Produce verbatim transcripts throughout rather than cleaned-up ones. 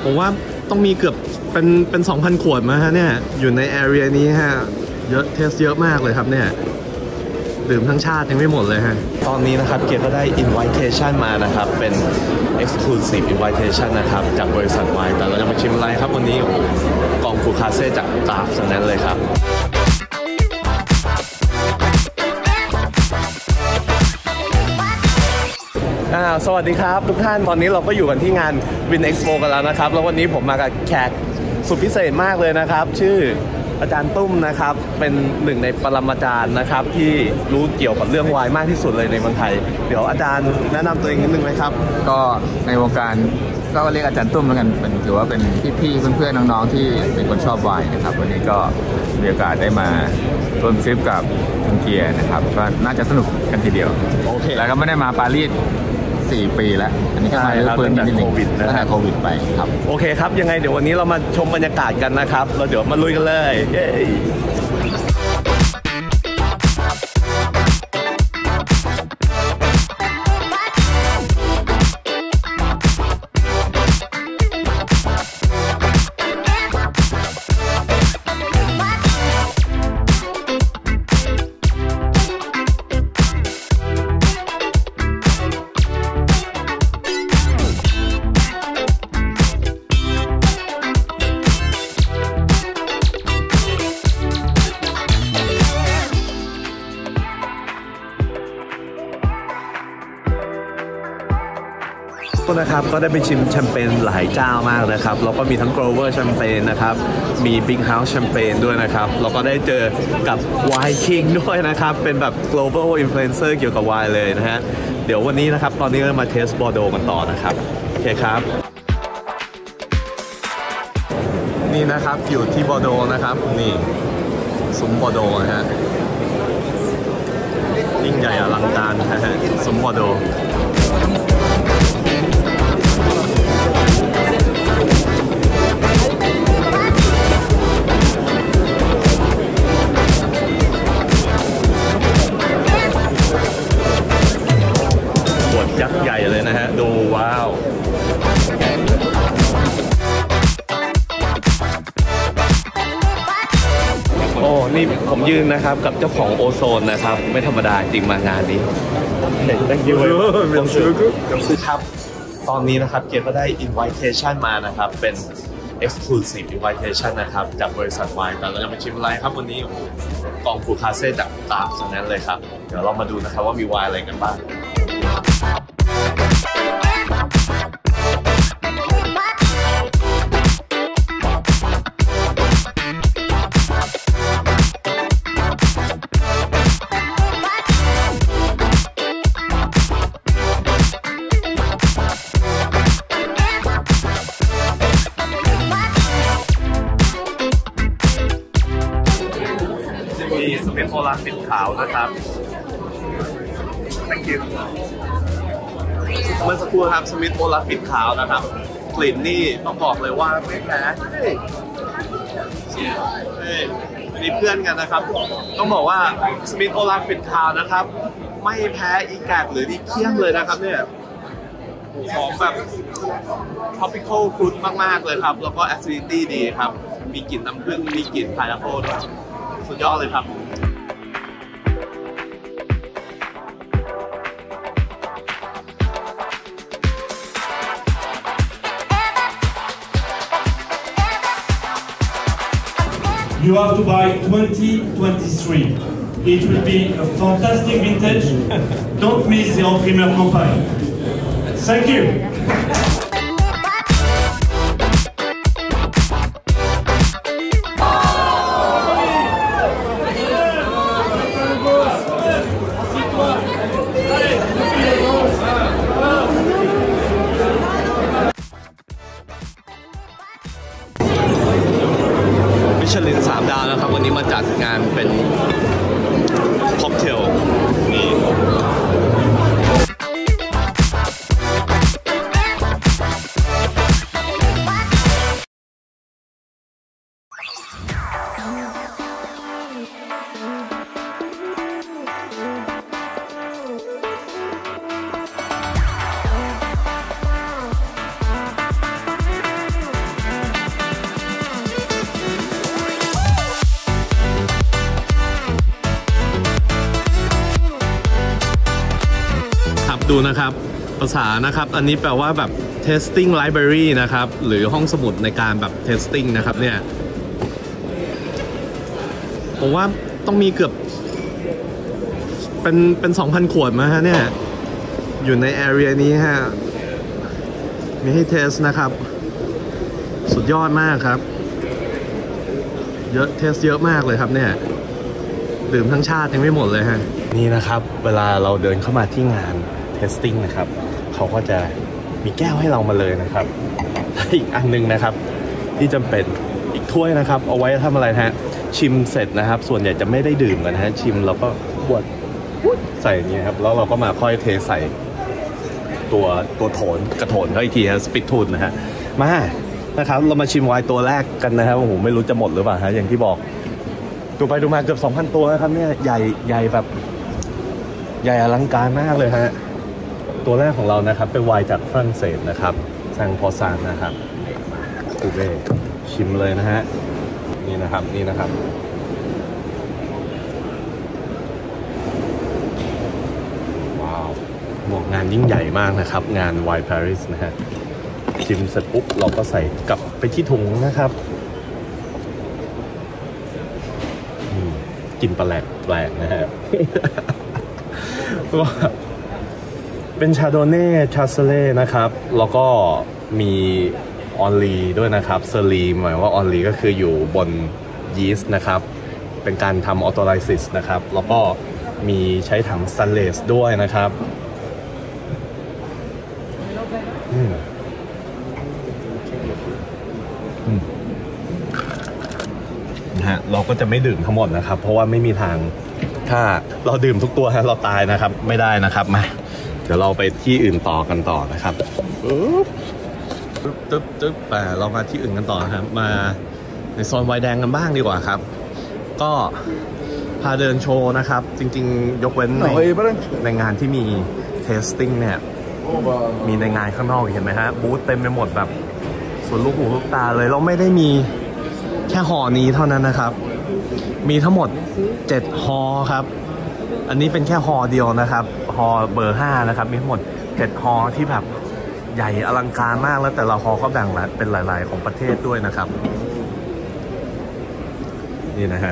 ผมว่าต้องมีเกือบเป็นเป็น สองพัน ขวดมาฮะเนี่ยอยู่ในแอเรียนี้ฮะเยอะเทสเยอะมากเลยครับเนี่ยดื่มทั้งชาติยังไม่หมดเลยฮะตอนนี้นะครับเกียร์ก็ได้ invitation มานะครับเป็น exclusive invitation นะครับจากบริษัทไวน์แต่เราจะมาชิมอะไรครับวันนี้กองฟูคาเซ่จากตราฟนั้นเลยครับสวัสดีครับทุกท่านตอนนี้เราก็อยู่กันที่งาน Wine Expo กันแล้วนะครับแล้ววันนี้ผมมากับแขกสุดพิเศษมากเลยนะครับชื่ออาจารย์ตุ้มนะครับเป็นหนึ่งในปรมาจารย์นะครับที่รู้เกี่ยวกับเรื่องไวน์มากที่สุดเลยในเมืองไทยเดี๋ยวอาจารย์แนะนำตัวเองนิดนึงไหมครับก็ในวงการก็เรียกอาจารย์ตุ้มแล้วกันเป็นถือว่าเป็นพี่ๆเพื่อนๆน้องๆที่เป็นคนชอบไวน์นะครับวันนี้ก็มีโอกาสได้มาร่วมทริปกับคุณเกียร์นะครับก็น่าจะสนุกกันทีเดียวโอเคแล้วก็ไม่ได้มาปารีสสี่ปีแล้วอันนี้ก็มาเรื่องตั้งแต่โควิดตั้งแต่โควิดไปครับโอเคครับยังไงเดี๋ยววันนี้เรามาชมบรรยากาศกันนะครับเราเดี๋ยวมาลุยกันเลยเย้นะครับก็ได้ไปชิมแชมเปญหลายเจ้ามากนะครับแล้วก็มีทั้ง Grover แชมเปญนะครับมี Big House แชมเปญด้วยนะครับแล้วก็ได้เจอกับ Wine King ด้วยนะครับเป็นแบบ global influencer เกี่ยวกับไวน์เลยนะฮะเดี๋ยววันนี้นะครับตอนนี้เรามาเทสบอร์โดกันต่อนะครับโอเคครับนี่นะครับอยู่ที่บอร์โดนะครับนี่ซุ้มบอร์โดนะฮะยิ่งใหญ่อลังการนะฮะซุ้มบอร์โดยักษ์ใหญ่เลยนะฮะดูว้าวโอ้นี่ผมยืนนะครับกับเจ้าของโอโซนนะครับไม่ธรรมดาจริงมางานนี้ Thank you ครับตอนนี้นะครับเกียร์ก็ได้ invitation มานะครับเป็น exclusive invitation นะครับจากบริษัทไวน์แต่เราจะมาชิมอะไรครับวันนี้กองฟูคาเซ่จากตราฟนั้นเลยครับเดี๋ยวเรามาดูนะครับว่ามีไวน์อะไรกันบ้างมีสมิธโอลาฟินขาวนะครับ Thank you เมื่อสักครู่ครับสมิธโอลาฟินขาวนะครับกลิ่นนี่ต้องบอกเลยว่าไม่แพ้เฮ้ยเฮ้ยมีเพื่อนกันนะครับต้องบอกว่าสมิธโอลาฟินขาวนะครับไม่แพ้อีแกดหรืออีเคียงเลยนะครับเนี่ยของแบบ tropical fruit มากๆเลยครับแล้วก็ acidity ดีครับมีกลิ่นน้ำผึ้งมีกลิ่น pineapple ด้วยสุดยอดเลยครับ You have to buy twenty twenty-three. It will be a fantastic vintage. Don't miss the en-primeur campagne. Thank you. มิชลินสามดาวนะครับวันนี้มาจัดงานเป็นค็อกเทลนี่ดูนะครับภาษานะครับอันนี้แปลว่าแบบ testing library นะครับหรือห้องสมุดในการแบบ testing นะครับเนี่ยผมว่าต้องมีเกือบเป็นเป็น สองพัน ขวดมาฮะเนี่ยอยู่ใน area นี้ฮะมีให้เทสนะครับสุดยอดมากครับเยอะเทสเยอะมากเลยครับเนี่ยดื่มทั้งชาติยังไม่หมดเลยฮะนี่นะครับเวลาเราเดินเข้ามาที่งาน testing นะครับเขาก็จะมีแก้วให้เรามาเลยนะครับอีกอันนึงนะครับที่จำเป็นอีกถ้วยนะครับเอาไว้ทำอะไรฮะชิมเสร็จนะครับส่วนใหญ่จะไม่ได้ดื่มกันนะฮะชิมแล้วก็บวดใส่อย่างนี้ครับแล้วเราก็มาค่อยเทใส่ตัวตัวโถนกระโถนเขาอีกทีฮะสปิททูนนะฮะมานะครับเรามาชิมไวน์ตัวแรกกันนะครับโอ้โหไม่รู้จะหมดหรือเปล่าฮะอย่างที่บอกดูไปดูมาเกือบ สองพัน ตัวนะครับเนี่ยใหญ่ใหญ่แบบใหญ่อลังการมากเลยฮะตัวแรกของเรานะครับเป็นไวน์จากฝรั่งเศสนะครับซังพอซานนะครับคูเบ้ชิมเลยนะฮะนี่นะครับนี่นะครับว้าวหมวกงานยิ่งใหญ่มากนะครับงานไวน์ปารีสนะฮะชิมเสร็จปุ๊บเราก็ใส่กลับไปที่ถุงนะครับกินปลาแหลกแปลกนะฮะ ก็เป็นชาโดเน่ชาเซเล่นะครับแล้วก็มีออนลีด้วยนะครับเซอรีหมายว่าออนลีก็คืออยู่บนยีสต์นะครับเป็นการทำออโตไลซิสนะครับแล้วก็มีใช้ถังสแตนเลสด้วยนะครับอืมอืมนะฮะเราก็จะไม่ดื่มทั้งหมดนะครับเพราะว่าไม่มีทางถ้าเราดื่มทุกตัวเราตายนะครับไม่ได้นะครับมาเดี๋ยวเราไปที่อื่นต่อกันต่อนะครับปึ๊บตึ๊บตึ๊บตึ๊บแต่เรามาที่อื่นกันต่อครับมาในโซนไวน์แดงกันบ้างดีกว่าครับก็พาเดินโชว์นะครับจริงๆยกเว้นในในงานที่มีเทสติ้งเนี่ยมีในงานข้างนอกเห็นไหมฮะบูธเต็มไปหมดแบบส่วนลูกหูลูกตาเลยเราไม่ได้มีแค่ฮอนี้เท่านั้นนะครับมีทั้งหมดเจ็ดฮอครับอันนี้เป็นแค่ฮอเดียวนะครับฮอเบอร์ห้านะครับมีทั้งหมดเจ็ดฮอที่แบบใหญ่อลังการมากแล้วแต่ละฮอก็แบ่งเป็นหลายๆของประเทศด้วยนะครับนี่นะฮะ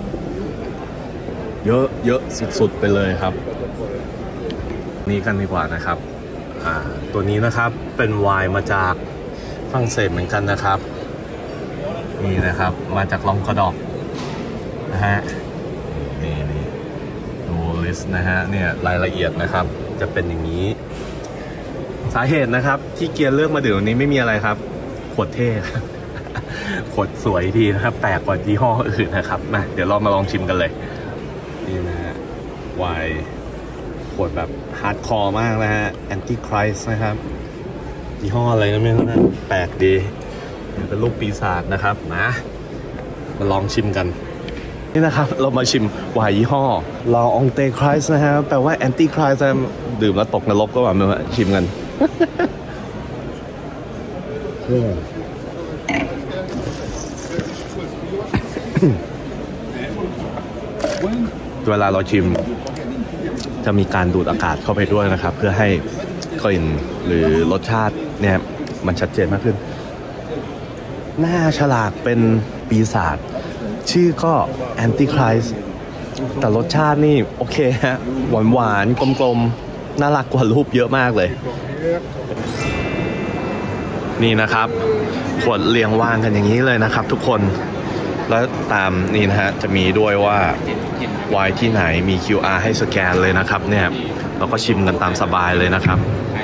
เยอะเยอะสุดๆไปเลยครับนี่กันดีกว่านะครับอ่าตัวนี้นะครับเป็นไวน์มาจากฝรั่งเศสเหมือนกันนะครับนี่นะครับมาจากลองกอดอกนะฮะนี่นี่ดูลิสต์นะฮะเนี่ยรายละเอียดนะครับจะเป็นอย่างนี้สาเหตุนะครับที่เกียร์เลือกมาดื่มวันนี้ไม่มีอะไรครับขวดเท่ ขวดสวยดีนะครับแปลกกว่ายี่ห้ออื่นนะครับมาเดี๋ยวเรามาลองชิมกันเลยนี่นะฮะไวน์ขวดแบบฮาร์ดคอร์มากนะฮะแอนตี้ไครส์นะครับยี่ห้ออะไรก็ไม่รู้นะแปลกดีเป็นรูปปีศาจนะครับนะมาลองชิมกันนี่นะครับเรามาชิมไวน์ยี่ห้อลาองเตไครส์นะฮะแปลว่าแอนตี้ไครส์ดื่มแล้วตกนรกก็ว่ามาชิมกัน เวลาเราชิมจะมีการดูดอากาศเข้าไปด้วยนะครับเพื่อให้กลิ่นหรือรสชาติเนี่ยมันชัดเจนมากขึ้นหน้าฉลากเป็นปีศาจชื่อก็แอนตี้ไครส์แต่รสชาตินี่โอเคฮะหวานหวานกลมๆน่ารักกว่ารูปเยอะมากเลยนี่นะครับขวดเรียงวางกันอย่างนี้เลยนะครับทุกคนแล้วตามนี่นะฮะจะมีด้วยว่าไวน์ที่ไหนมี คิว อาร์ ให้สแกนเลยนะครับเนี่ยเราก็ชิมกันตามสบายเลยนะครับ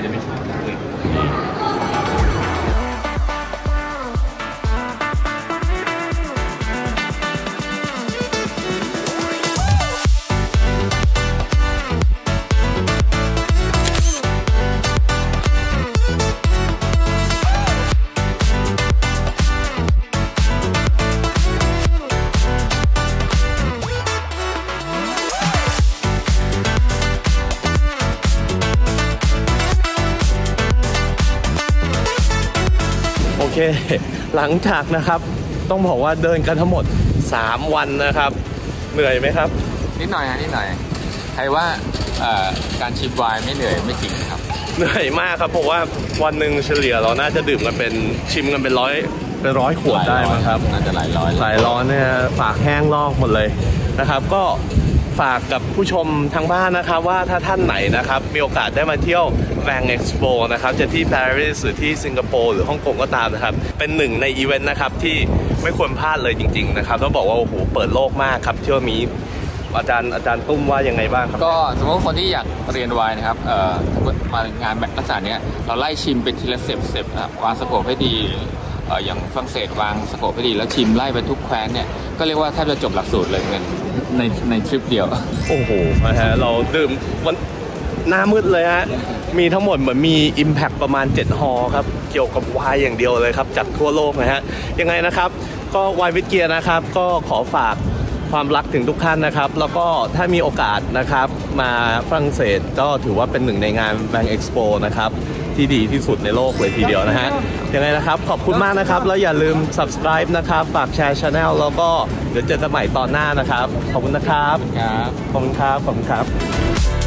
โอเคหลังจากนะครับต้องบอกว่าเดินกันทั้งหมดสามวันนะครับเหนื่อยไหมครับนิดหน่อยฮะนิดหน่อยใครว่าการชิมไวน์ไม่เหนื่อยไม่จริงครับเหนื่อยมากครับเพราะว่าวันหนึ่งเฉลี่ยเราน่าจะดื่มกันเป็นชิมกันเป็นร้อยเป็นร้อยขวดได้มั้งครับน่าจะหลายร้อยหลายร้อยเนี่ยปากแห้งลอกหมดเลยนะครับก็ฝากกับผู้ชมทางบ้านนะครับว่าถ้าท่านไหนนะครับมีโอกาสได้มาเที่ยวแบงก์เอ็กซ์โปนะครับจะที่ปารีสหรือที่สิงคโปร์หรือฮ่องกงก็ตามนะครับเป็นหนึ่งในอีเวนต์นะครับที่ไม่ควรพลาดเลยจริงๆนะครับต้องบอกว่าโอ้โหเปิดโลกมากครับเที่ยวมีอาจารย์อาจารย์ตุ้มว่ายังไงบ้างครับก็สมมติคนที่อยากเรียนไวน์นะครับเอ่อมางานแบบลักษณะนี้เราไล่ชิมเป็นทีละสเต็ปสเต็ปนะครับวางสโคปให้ดีเอ่ออย่างฝรั่งเศสวางสโคปให้ดีแล้วชิมไล่ไปทุกแคว้นเนี่ยก็เรียกว่าแทบจะจบหลักสูตรเลยเหมือนในในทริปเดียวโอ้โหนะฮะเราดื่มวันหน้ามืดเลยฮะมีทั้งหมดเหมือนมี Impact ประมาณเจ็ดฮอครับเกี่ยวกับไวน์อย่างเดียวเลยครับจากทั่วโลกนะฮะยังไงนะครับก็ไวน์วิทเกียร์นะครับก็ขอฝากความรักถึงทุกท่านนะครับแล้วก็ถ้ามีโอกาสนะครับมาฝรั่งเศสก็ถือว่าเป็นหนึ่งในงานแบงก์เอ็กซ์โปนะครับที่ดีที่สุดในโลกเลยทีเดียวนะฮะยังไงนะครับขอบคุณมากนะครับแล้วอย่าลืม subscribe นะครับฝากแชร์ channel แล้วก็เดี๋ยวเจอกันใหม่ตอนหน้านะครับขอบคุณนะครับขอบคุณครับขอบคุณครับ